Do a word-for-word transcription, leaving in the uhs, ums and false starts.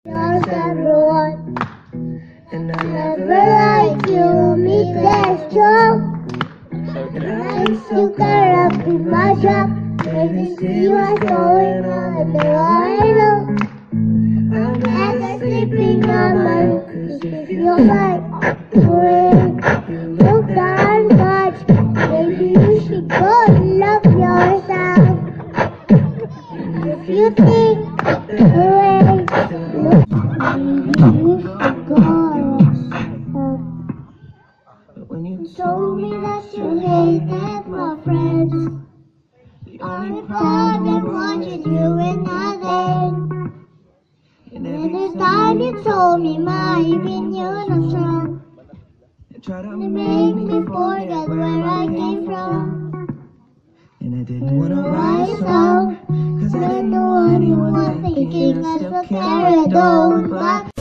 Loves everyone, and I never like you. Me that's true. And I used to get up in my job, and to see what's going on in the world. I'm never sleeping on my room, 'cause if you like the way you look that much, maybe you should go and love yourself. And if you think the way you look, maybe you should go yourself. But when you told me that you hated my friends, the only problem was just you and nothing. And every time you told me my opinion was wrong, you tried to make me forget where I came from. And I didn't want to write a song, 'cause I didn't know anyone was thinking I still carried on. But